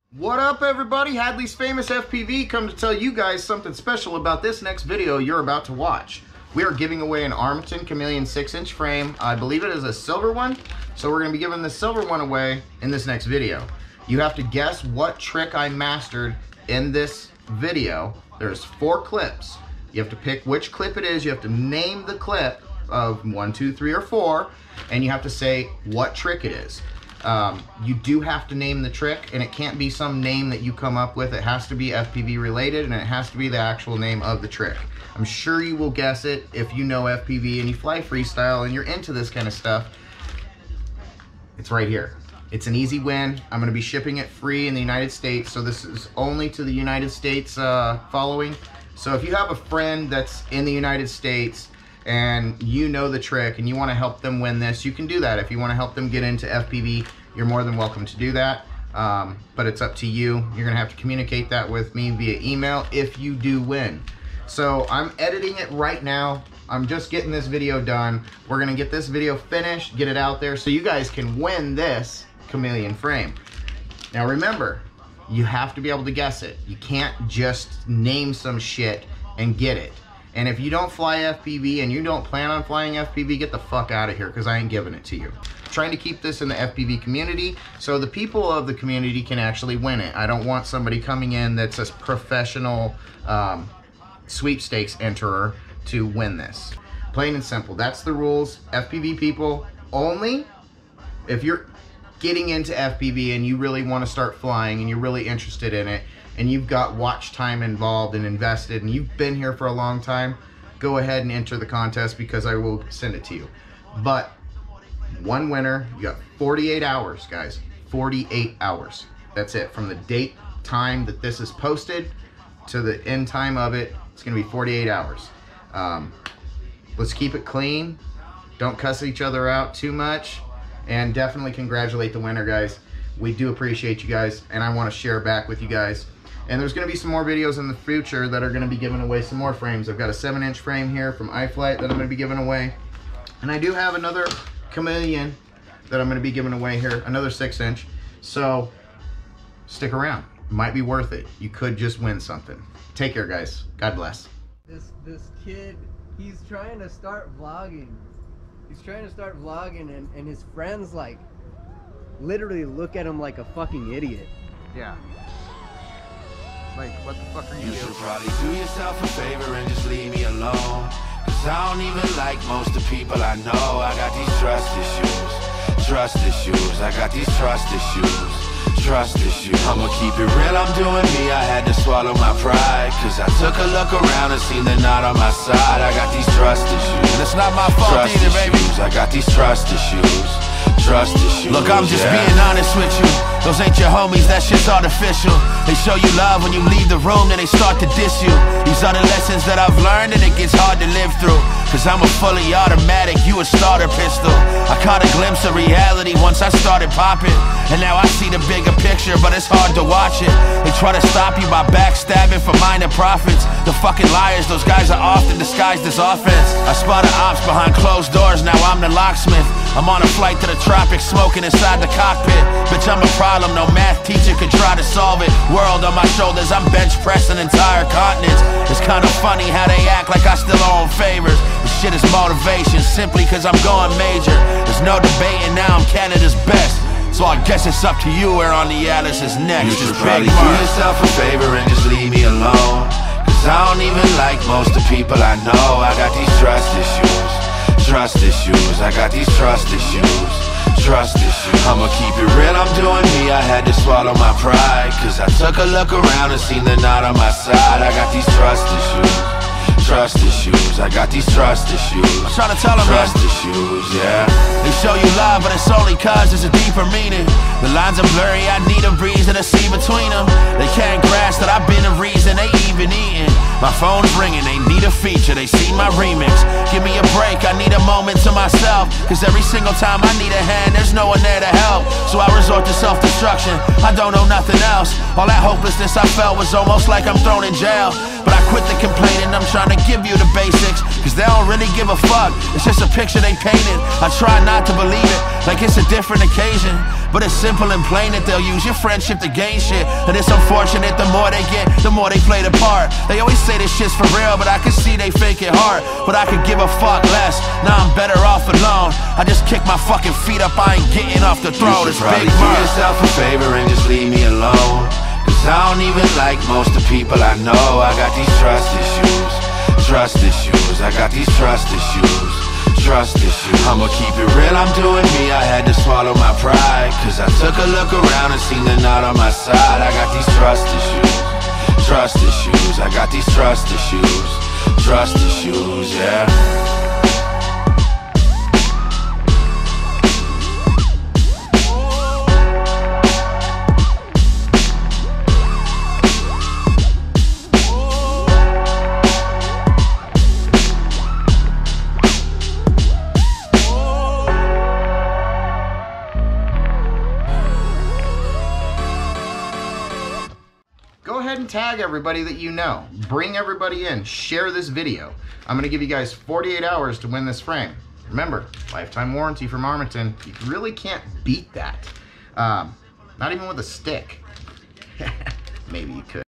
What up, everybody? Hadley's Famous FPV come to tell you guys something special about this next video you're about to watch. We are giving away an Armaton Chameleon 6-inch frame. I believe it is a silver one, so we're going to be giving the silver one away in this next video. You have to guess what trick I mastered in this video. There's 4 clips. You have to pick which clip it is. You have to name the clip of 1, 2, 3, or 4, and you have to say what trick it is. You do have to name the trick, and it can't be some name that you come up with. It has to be FPV related, and it has to be the actual name of the trick. I'm sure you will guess it if you know FPV and you fly freestyle and you're into this kind of stuff. It's right here. It's an easy win. I'm going to be shipping it free in the United States, so this is only to the United States following. So if you have a friend that's in the United States and you know the trick and you want to help them win this, you can do that. If you want to help them get into FPV, you're more than welcome to do that. But it's up to you. You're gonna have to communicate that with me via email if you do win. So I'm editing it right now. I'm just getting this video done. We're gonna get this video finished, get it out there so you guys can win this Chameleon frame. Now remember, you have to be able to guess it. You can't just name some shit and get it. And if you don't fly FPV and you don't plan on flying FPV, get the fuck out of here, because I ain't giving it to you. I'm trying to keep this in the FPV community so the people of the community can actually win it. I don't want somebody coming in that's a professional sweepstakes enterer to win this. Plain and simple. That's the rules. FPV people only. If you're getting into FPV and you really want to start flying and you're really interested in it, and you've got watch time involved and invested, and you've been here for a long time, go ahead and enter the contest because I will send it to you. But one winner, you got 48 hours, guys. 48 hours. That's it. From the date, time that this is posted to the end time of it, it's gonna be 48 hours. Let's keep it clean. Don't cuss each other out too much. And definitely congratulate the winner, guys. We do appreciate you guys, and I want to share back with you guys. And there's going to be some more videos in the future that are going to be giving away some more frames. I've got a 7-inch frame here from iFlight that I'm going to be giving away. And I do have another Chameleon that I'm going to be giving away here, another 6-inch. So stick around. It might be worth it. You could just win something. Take care, guys. God bless. This kid, he's trying to start vlogging. He's trying to start vlogging, and his friends like literally look at him like a fucking idiot. Yeah. Like, what the fuck are you doing? You should probably do yourself a favor and just leave me alone. Cause I don't even like most of the people I know. I got these trust issues. I got these trust issues. I'ma keep it real, I'm doing me. I had to swallow my pride, cause I took a look around and seen they're not on my side. I got these trust issues. And it's not my fault either, baby. I got these trust issues. Look, I'm just being honest with you. Those ain't your homies, that shit's artificial. They show you love when you leave the room, then they start to diss you. These are the lessons that I've learned, and it gets hard to live through. Cause I'm a fully automatic, you a starter pistol. I caught a glimpse of reality once I started popping, and now I see the bigger picture, but it's hard to watch it. They try to stop you by backstabbing for minor profits. The fucking liars, those guys are often disguised as offense. I spotted ops behind closed doors, now I'm the locksmith. I'm on a flight to the tropics, smoking inside the cockpit. Bitch, I'm a problem, no math teacher could try to solve it. World on my shoulders, I'm bench pressing entire continents. It's kinda funny how they act like I still owe them favors. This shit is motivation, simply cause I'm going major. There's no debating, now I'm Canada's best. So I guess it's up to you where on the Atlas is next. You should probably do yourself a favor and just leave me alone. Cause I don't even like most of the people I know. I got these trust issues. I got these trust issues. I'ma keep it real, I'm doing me. I had to swallow my pride, cause I took a look around and seen they're not on my side. I got these trust issues. I got these trust issues. I'm trying to tell them, trust issues, yeah. They show you love, but it's only cause there's a deeper meaning. The lines are blurry, I need a reason to see between them. They can't grasp that I've been a reason they even eating. My phone's ringing, they need a feature, they see my remix. Give me a break, I need a moment to myself. Cause every single time I need a hand, there's no one there to help. So I resort to self-destruction, I don't know nothing else. All that hopelessness I felt was almost like I'm thrown in jail. But I quit the complaining, I'm trying to give you the basics. Cause they don't really give a fuck, it's just a picture they painted. I try not to believe it, like it's a different occasion. But it's simple and plain that they'll use your friendship to gain shit. And it's unfortunate, the more they get, the more they play the part. They always say this shit's for real, but I can see they fake it hard. But I could give a fuck less, now I'm better off alone. I just kick my fucking feet up, I ain't getting off the throne. It's big do yourself a favor and just leave me alone. Cause I don't even like most of the people I know. I got these trust issues, trust issues. I got these trust issues, trust issues. I'ma keep it real, I'm doing me. I had to swallow my pride, cause I took a look around and seen they're not on my side. I got these trust issues, trust issues. I got these trust issues, yeah. Go ahead and tag everybody that you know. Bring everybody in. Share this video. I'm going to give you guys 48 hours to win this frame. Remember, lifetime warranty from Armaton. You really can't beat that. Not even with a stick. Maybe you could.